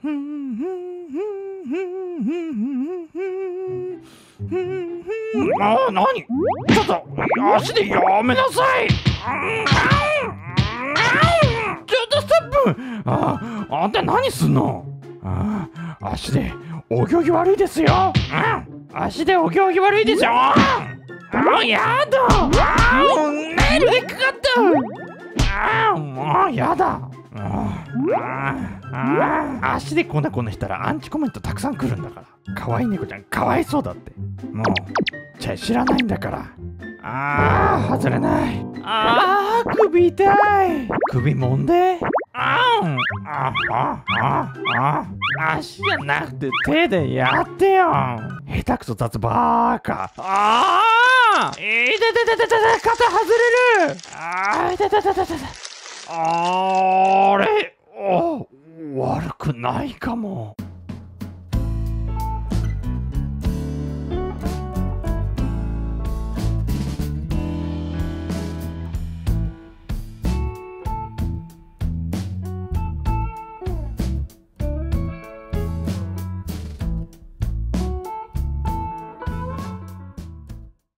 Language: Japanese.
なにちょっと足でやめなさい。ちょっとストップ。あんた何すんの。足でお行儀悪いですよ。足でお行儀悪いですよ。やだ。ネイルでかかった。もうやだ。足でこんなしたらアンチコメントたくさん来るんだから。可愛い猫ちゃんかわいそうだって。もう知らないんだから。外れない。首痛い。首もんで。足じゃなくて手でやってよ。下手くそ雑バーカ。肩外れる。あれ悪くないかも。